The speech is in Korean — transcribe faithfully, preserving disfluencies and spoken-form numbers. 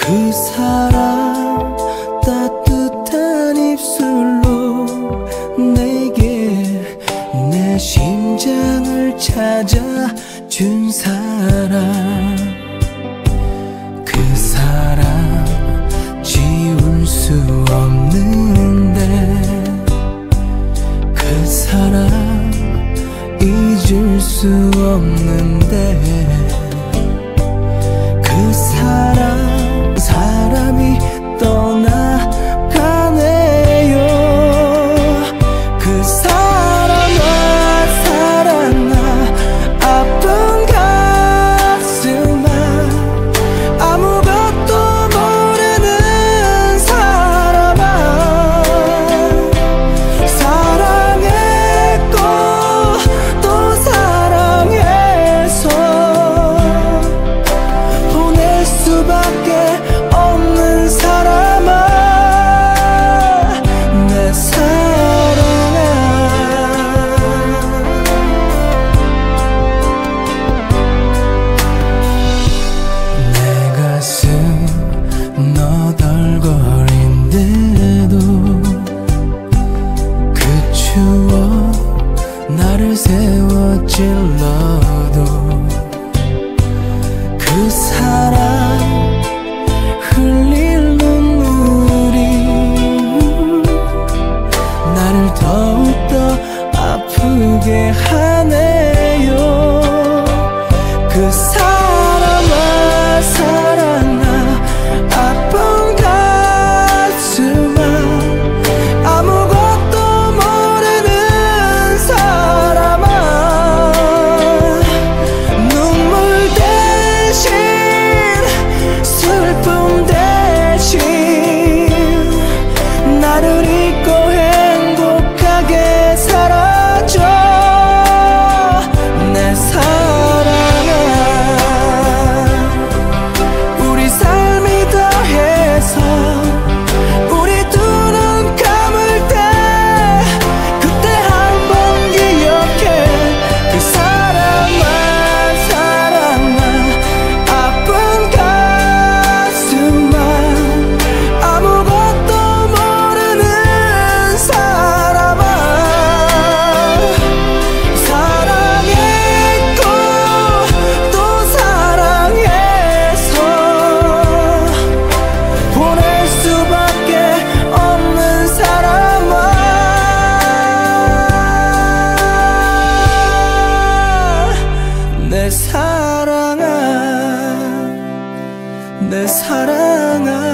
그 사람 따뜻한 입술로 내게 내 심장을 찾아준 사람, 그 사람 지울 수 없는데, 그 사람 잊을 수 없는데, 그 사람 사람이 떠나가네요. 그 사람아 사랑아 아픈 가슴아 아무것도 모르는 사람아, 사랑했고 또 사랑해서 보낼 수밖에 없는 사람아, 내 사랑아. 내 가슴 너덜거린데도 그 추억 나를 세워 찔러도 그 사람 흘릴 눈물이 나를 더욱더 아프게 하네요. 그 사람아 사랑아 아픈 가슴아 아무것도 모르는 사람아, 눈물 대신 슬픔 대신 나를 잊고 행복하게 살아줘, 내 사랑아. 우리 삶이 더해서 우리 두 눈 감을 때 그때 한 번 기억해. 그 사랑아 사랑아 아픈 가슴아 아무것도 모르는 사람아, 사랑했고 또 사랑해서 보낼 수밖에 없는 사람아, 내 사랑아 내 사랑아.